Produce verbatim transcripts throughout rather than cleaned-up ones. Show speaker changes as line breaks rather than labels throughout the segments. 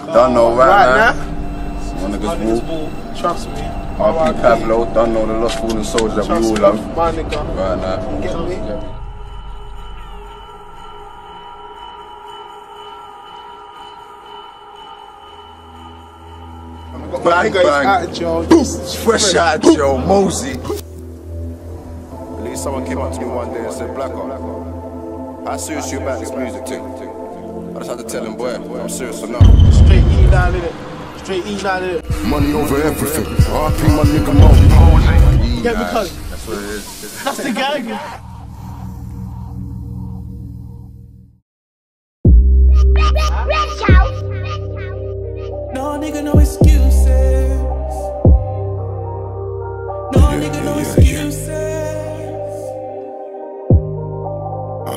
Don't know right,
right
now.
now.
My niggas wall.
Trust me.
R P Pablo, don't know the lost fallen soldiers that we all love.
My nigga.
Right now.
Get me?
Bang, bang.
Out of jail.
Fresh out of jail, Mosey.
At least someone came up to me one day and said, Blacka, how serious you about this music thing? I just had to tell him, boy, I'm serious or not.
Straight E line in it. Straight E line in it.
Money over everything. R P my nigga Mo.
Yeah, because
that's what it is.
that's the gang.
No nigga, no excuses. No
yeah,
nigga,
yeah,
no
yeah,
excuses.
Yeah. Uh.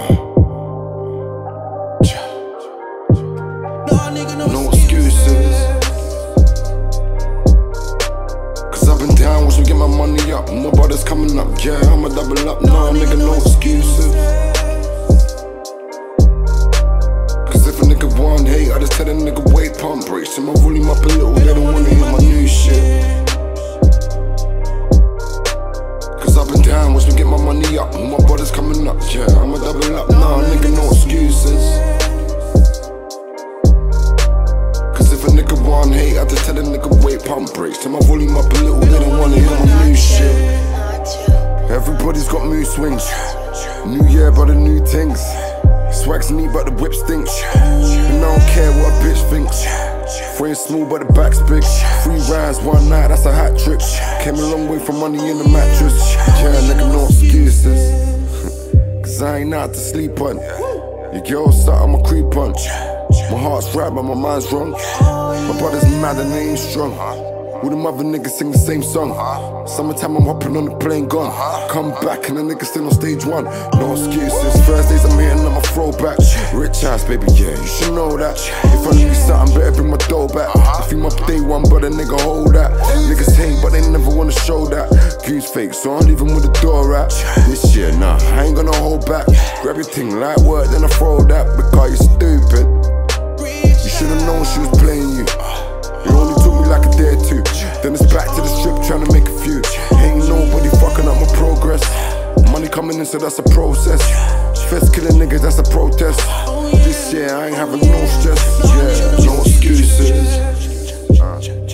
No nigga, no,
No
excuses.
excuses. Cause I've been down, wish we get my money up. My brother's coming up, yeah, I'ma double up. No nigga, no excuses. Cause if a nigga want hate, I just tell a nigga wait, pump brakes. Till my volume up a little, they don't wanna hear my new shit. Cause I've been down, wish we get my money up. My brother's coming up, yeah, I'ma double up. No nigga, no excuses. Cause if a nigga want hate, I just tell a nigga wait, pump brakes. Till my volume up a little, they don't wanna hear my new shit. Everybody's got mood swings. New year, but the new things. Swag's neat, but the whip stinks. And I don't care what a bitch thinks. Frame small, but the back's big. Three rounds, one night, that's a hat trick. Came a long way from money in the mattress. Yeah, nigga, no excuses. Cause I ain't out to sleep on. Your girl's sat on my creep on. My heart's right, but my mind's wrong. My brother's mad and they ain't strong. All them other niggas sing the same song. Summertime I'm hopping on the plane gone. Come back and the niggas still on stage one. No excuses. Thursdays I'm hitting on my throwback. Rich ass baby, yeah, you should know that. If I need something, better bring my dough back. If you my day one, but a nigga hold that. Niggas hate, but they never wanna show that. Goose fake, so I'm leaving with the door at. This year, nah, I ain't gonna hold back. Grab your thing, light work, then I throw that. Because you're stupid. You should've known she was playing you. It only took me like a day or two. Then it's back to the strip trying to make a few. Ain't nobody fucking up my progress. Money coming in, so that's a process. Feds killing niggas, that's a protest. This year I ain't having no stress. Yeah, no excuses. uh.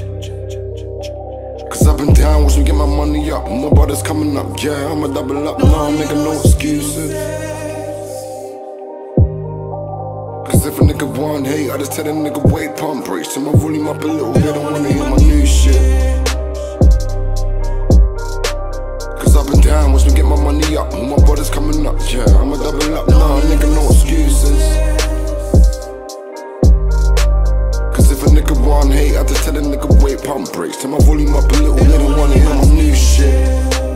Cause I've been down, wish we get my money up. My brother's coming up, yeah, I'ma double up. No nigga, no excuses. Cause if a nigga want hate, I just tell a nigga wait, pump brakes. Till my volume up a little, they don't wanna hear my new shit. Cause I've been down, wish we get my money up. My brother's coming up, yeah, I'ma double up. No nigga, no excuses. Cause if a nigga want hate, I just tell a nigga wait, pump brakes. Till my volume up a little, they don't wanna hear my new shit.